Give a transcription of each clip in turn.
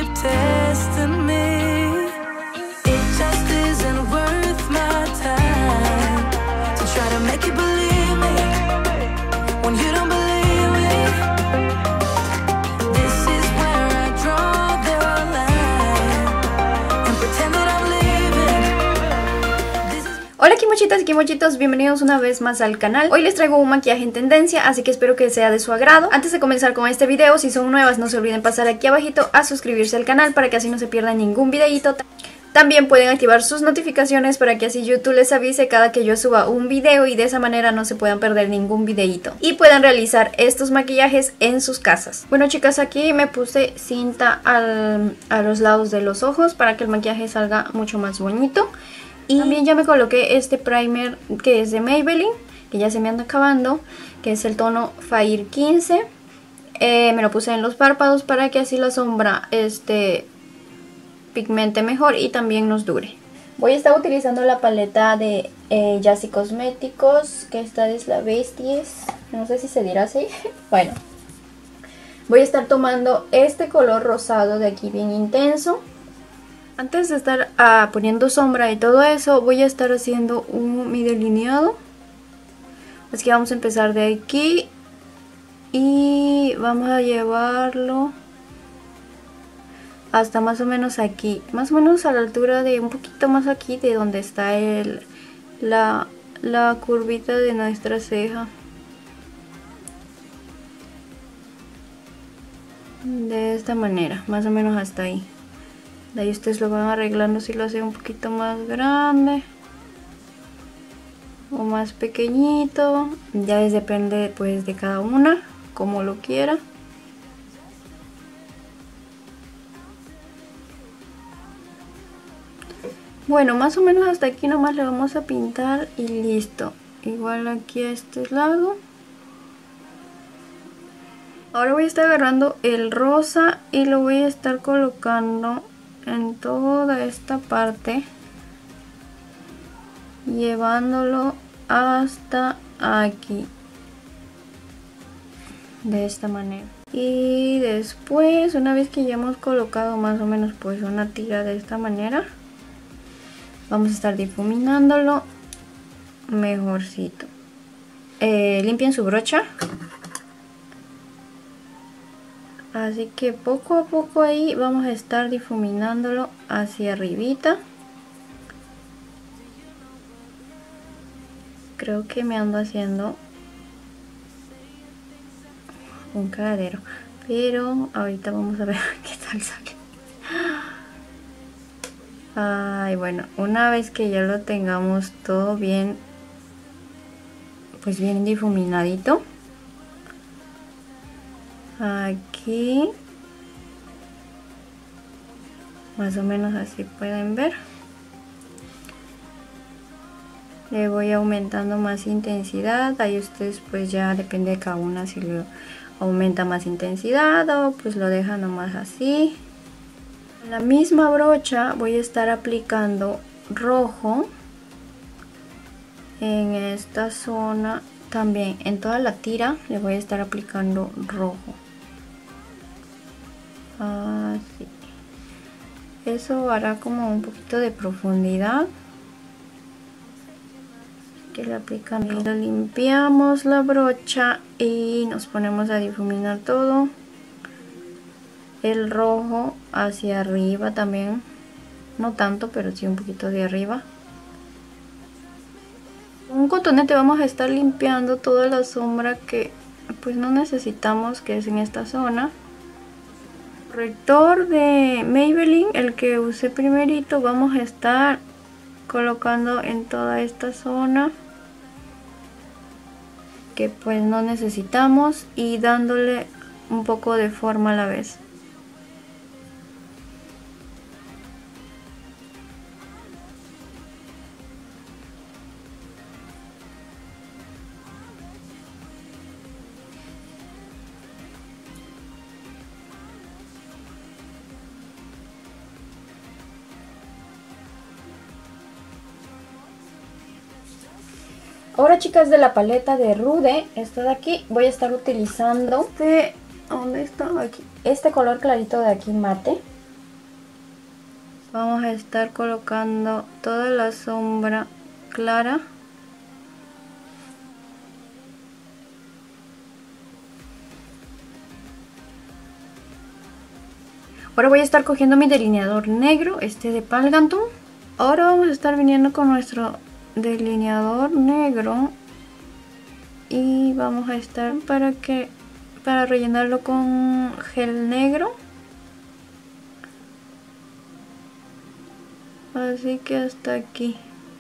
keep testing me. It just isn't worth my time to try to make you believe me when you don't believe me. This is where I draw the line and pretend that I'm leaving. Hola kimochitas y kimochitos, bienvenidos una vez más al canal. Hoy les traigo un maquillaje en tendencia, así que espero que sea de su agrado. Antes de comenzar con este video, si son nuevas no se olviden pasar aquí abajito a suscribirse al canal para que así no se pierdan ningún videito. También pueden activar sus notificaciones para que así YouTube les avise cada que yo suba un video y de esa manera no se puedan perder ningún videito y puedan realizar estos maquillajes en sus casas. Bueno chicas, aquí me puse cinta a los lados de los ojos para que el maquillaje salga mucho más bonito. Y también ya me coloqué este primer que es de Maybelline, que ya se me anda acabando, que es el tono Fire 15. Me lo puse en los párpados para que así la sombra pigmente mejor y también nos dure. Voy a estar utilizando la paleta de Yassi Cosméticos, que esta es la Besties, no sé si se dirá así. Bueno, voy a estar tomando este color rosado de aquí bien intenso. Antes de estar poniendo sombra y todo eso, voy a estar haciendo mi delineado. Así que vamos a empezar de aquí y vamos a llevarlo hasta más o menos aquí, más o menos a la altura de un poquito más aquí de donde está la curvita de nuestra ceja. De esta manera, más o menos hasta ahí. De ahí ustedes lo van arreglando si lo hacen un poquito más grande o más pequeñito. Ya depende pues de cada una, como lo quiera. Bueno, más o menos hasta aquí nomás le vamos a pintar y listo. Igual aquí a este lado. Ahora voy a estar agarrando el rosa y lo voy a estar colocando en toda esta parte, llevándolo hasta aquí, de esta manera. Y después, una vez que ya hemos colocado más o menos pues una tira de esta manera, vamos a estar difuminándolo mejorcito. Limpien su brocha. Así que poco a poco ahí vamos a estar difuminándolo hacia arribita. Creo que me ando haciendo un cagadero, pero ahorita vamos a ver qué tal sale. Ay, bueno, una vez que ya lo tengamos todo bien, pues bien difuminadito. Aquí más o menos así pueden ver. Le voy aumentando más intensidad. Ahí ustedes pues ya depende de cada una si le aumenta más intensidad o pues lo dejan nomás así. En la misma brocha voy a estar aplicando rojo en esta zona. También en toda la tira le voy a estar aplicando rojo. Así. Eso hará como un poquito de profundidad. Que le aplican rojo. Lo limpiamos la brocha y nos ponemos a difuminar todo. El rojo hacia arriba también. No tanto, pero sí un poquito de arriba. Con un cotonete vamos a estar limpiando toda la sombra que pues no necesitamos, que es en esta zona. Corrector de Maybelline, el que usé primerito, vamos a estar colocando en toda esta zona que pues no necesitamos y dándole un poco de forma a la vez. Ahora chicas, de la paleta de Rude, esta de aquí, voy a estar utilizando ¿dónde está? Aquí. Este color clarito de aquí mate. Vamos a estar colocando toda la sombra clara. Ahora voy a estar cogiendo mi delineador negro, este de Palganton. Ahora vamos a estar viniendo con nuestro delineador negro y vamos a estar para rellenarlo con gel negro. Así que hasta aquí.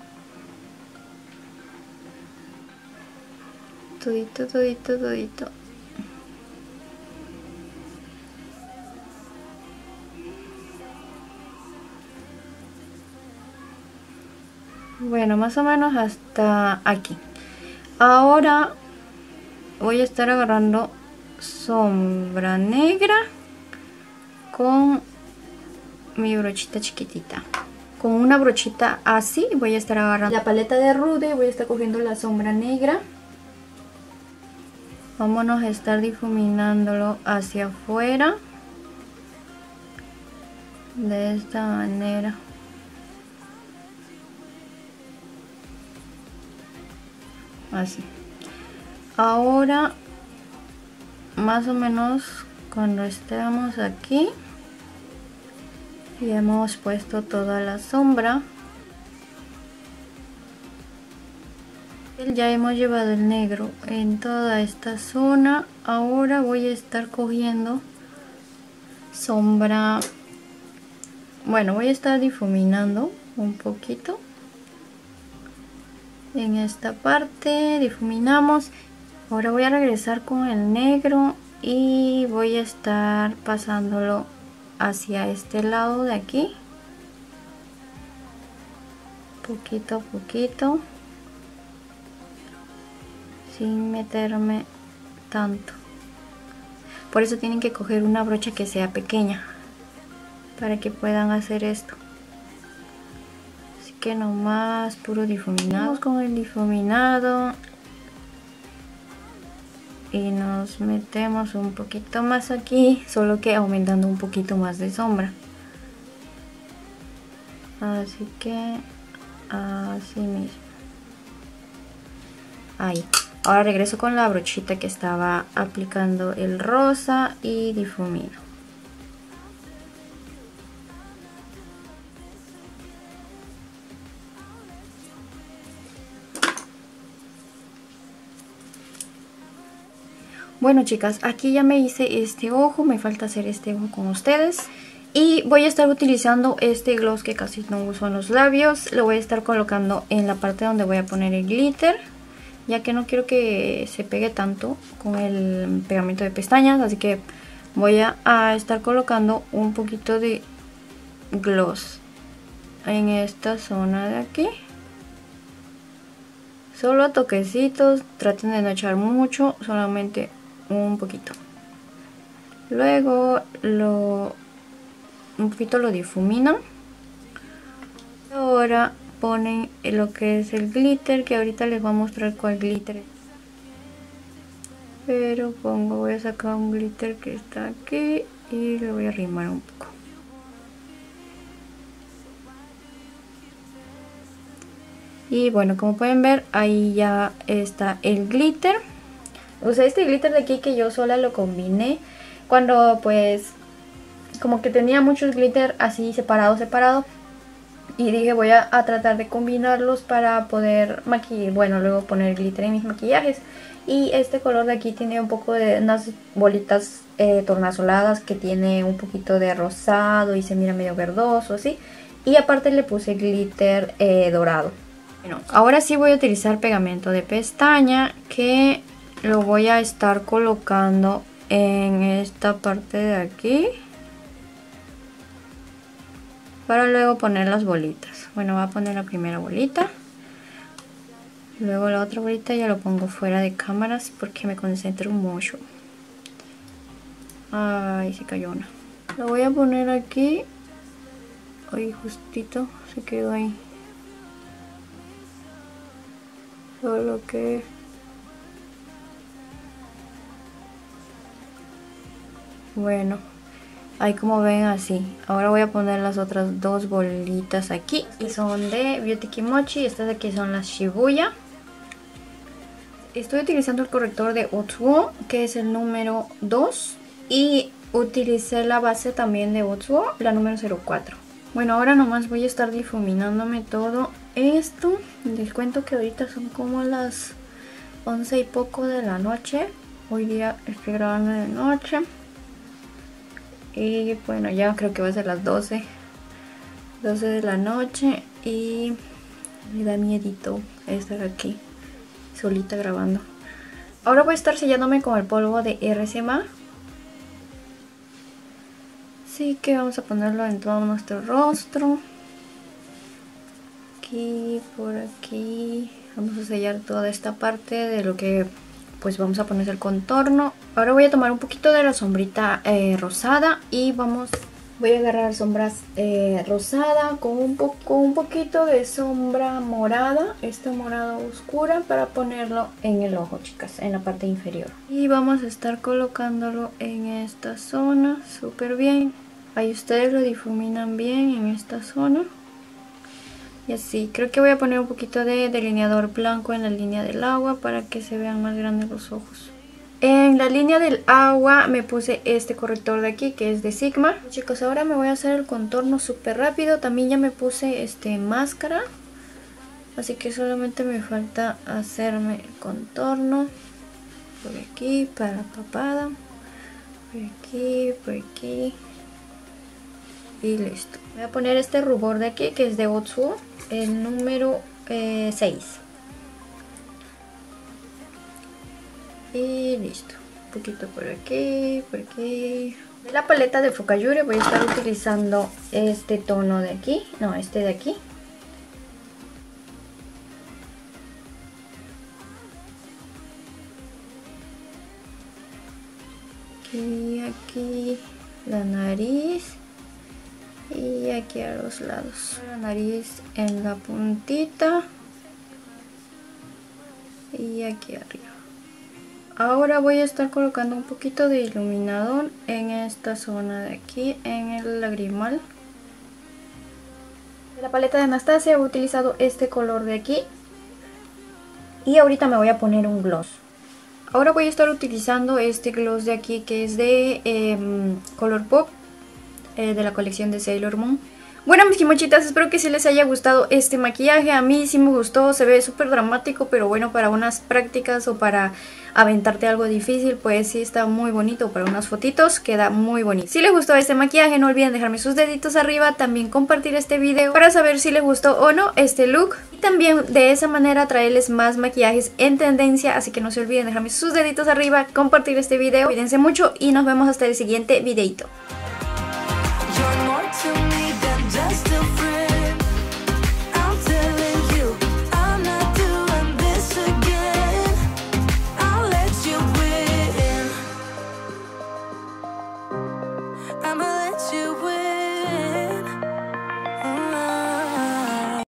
Todito, todito, todito. Bueno, más o menos hasta aquí. Ahora voy a estar agarrando sombra negra con mi brochita chiquitita. Con una brochita así voy a estar agarrando la paleta de Rude y voy a estar cogiendo la sombra negra. Vámonos a estar difuminándolo hacia afuera. De esta manera. Así. Ahora, más o menos cuando estemos aquí y hemos puesto toda la sombra, ya hemos llevado el negro en toda esta zona. Ahora voy a estar cogiendo sombra, bueno, voy a estar difuminando un poquito en esta parte, difuminamos. Ahora voy a regresar con el negro y voy a estar pasándolo hacia este lado de aquí, poquito a poquito, sin meterme tanto. Por eso tienen que coger una brocha que sea pequeña para que puedan hacer esto. Así que nomás puro difuminado. Vamos con el difuminado y nos metemos un poquito más aquí, solo que aumentando un poquito más de sombra. Así que así mismo. Ahí. Ahora regreso con la brochita que estaba aplicando el rosa y difumino. Bueno chicas, aquí ya me hice este ojo, me falta hacer este ojo con ustedes. Y voy a estar utilizando este gloss que casi no uso en los labios. Lo voy a estar colocando en la parte donde voy a poner el glitter, ya que no quiero que se pegue tanto con el pegamento de pestañas. Así que voy a estar colocando un poquito de gloss en esta zona de aquí. Solo a toquecitos, traten de no echar mucho, solamente un poquito. Luego un poquito lo difuminan. Ahora ponen lo que es el glitter, que ahorita les voy a mostrar cuál glitter es. Pero voy a sacar un glitter que está aquí y lo voy a arrimar un poco. Y bueno, como pueden ver, ahí ya está el glitter. Usé este glitter de aquí que yo sola lo combiné cuando pues como que tenía muchos glitter así separado. Y dije voy a tratar de combinarlos para poder maquillar, bueno, luego poner glitter en mis maquillajes. Y este color de aquí tiene un poco de unas bolitas tornasoladas que tiene un poquito de rosado y se mira medio verdoso así. Y aparte le puse glitter dorado. Bueno, ahora sí voy a utilizar pegamento de pestaña, que lo voy a estar colocando en esta parte de aquí para luego poner las bolitas. Bueno, voy a poner la primera bolita, luego la otra bolita ya lo pongo fuera de cámaras porque me concentro mucho. Ay, se cayó una. Lo voy a poner aquí. Ay, justito se quedó ahí. Solo que bueno, Ahí como ven así. Ahora voy a poner las otras dos bolitas aquí. Y son de Beauty Kimochi. Estas de aquí son las Shibuya. Estoy utilizando el corrector de Otsuo, que es el número 2. Y utilicé la base también de Otsuo, la número 04. Bueno, ahora nomás voy a estar difuminándome todo esto. Les cuento que ahorita son como las 11 y poco de la noche. Hoy día estoy grabando de noche. Y bueno, ya creo que va a ser las 12 de la noche. Y me da miedito estar aquí solita grabando. Ahora voy a estar sellándome con el polvo de RCMA. Así que vamos a ponerlo en todo nuestro rostro. Aquí, por aquí. Vamos a sellar toda esta parte de lo que pues vamos a poner el contorno. Ahora voy a tomar un poquito de la sombrita rosada y voy a agarrar sombras rosada con un poquito de sombra morada, esta morada oscura, para ponerlo en el ojo, chicas, en la parte inferior. Y vamos a estar colocándolo en esta zona súper bien. Ahí ustedes lo difuminan bien en esta zona. Y así, creo que voy a poner un poquito de delineador blanco en la línea del agua para que se vean más grandes los ojos. En la línea del agua me puse este corrector de aquí, que es de Sigma. Chicos, ahora me voy a hacer el contorno súper rápido. También ya me puse máscara, así que solamente me falta hacerme el contorno. Por aquí, para la papada. Por aquí. Y listo. Voy a poner este rubor de aquí, que es de Otsuo, el número 6. Y listo. Un poquito por aquí. De la paleta de Fukayuri voy a estar utilizando este tono de aquí. No, este de aquí. Aquí la nariz. Y aquí a los lados. La nariz en la puntita. Y aquí arriba. Ahora voy a estar colocando un poquito de iluminador en esta zona de aquí, en el lagrimal. De la paleta de Anastasia he utilizado este color de aquí. Y ahorita me voy a poner un gloss. Ahora voy a estar utilizando este gloss de aquí, que es de Colourpop, de la colección de Sailor Moon. Bueno, mis kimochitas, espero que sí les haya gustado este maquillaje. A mí sí me gustó, se ve súper dramático, pero bueno, para unas prácticas o para aventarte algo difícil, pues sí está muy bonito. Para unas fotitos queda muy bonito. Si les gustó este maquillaje, no olviden dejarme sus deditos arriba, también compartir este video para saber si les gustó o no este look. Y también de esa manera traerles más maquillajes en tendencia, así que no se olviden dejarme sus deditos arriba, compartir este video. Cuídense mucho y nos vemos hasta el siguiente videito. You're more to me.